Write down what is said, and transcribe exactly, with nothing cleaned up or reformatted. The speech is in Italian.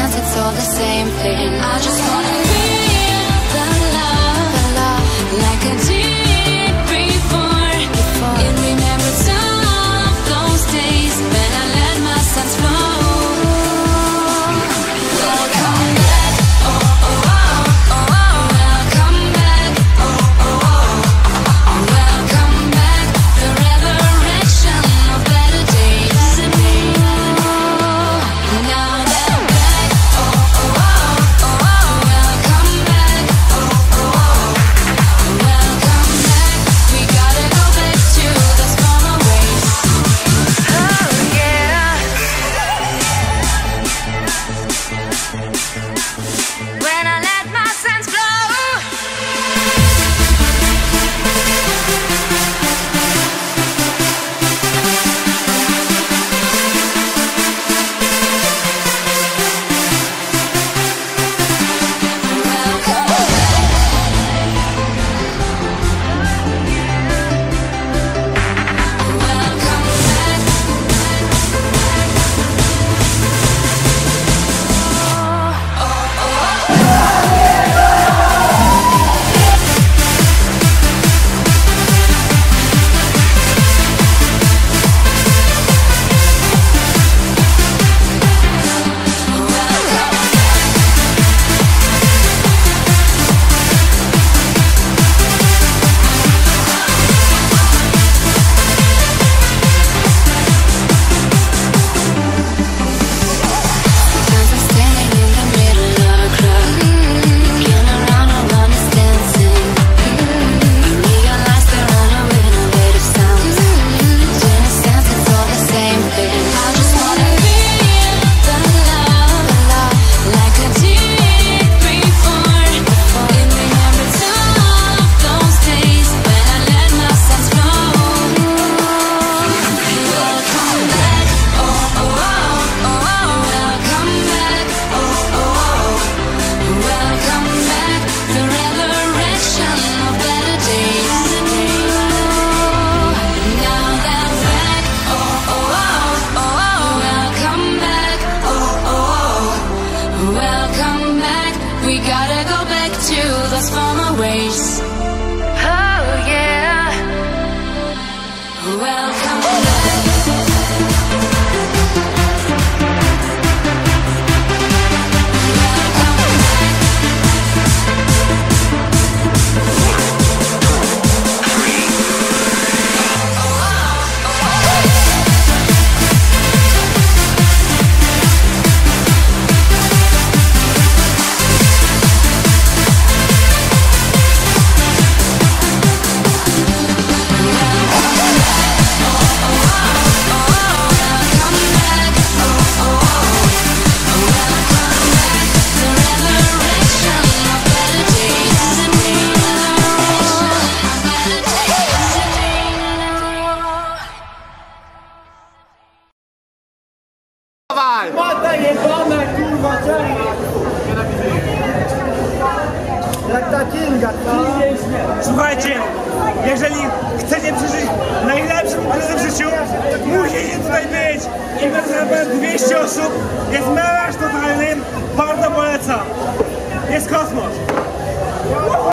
sense, it's all the same thing. I just wanna feel the love, the love like a deep before, before. And remember some of those days when I let my sense flow. Welcome back, oh oh oh oh oh. Welcome back, oh oh oh. Welcome back, the resurrection of better days. Now that I'm back, oh oh oh oh oh. Welcome back, oh oh oh. Welcome back, we gotta go back to those former ways. Oh yeah. When I let my sense flow. We gotta go back to those former ways. Oh yeah. Welcome back. Mata jebana, kurwa, czerna! Jak ta Kinga, co? Słuchajcie, jeżeli chcecie przeżyć najlepszą imprezę w życiu, musicie tutaj być. Impreza na dwieście osób, jest melanż totalny, bardzo polecam. Jest kosmos.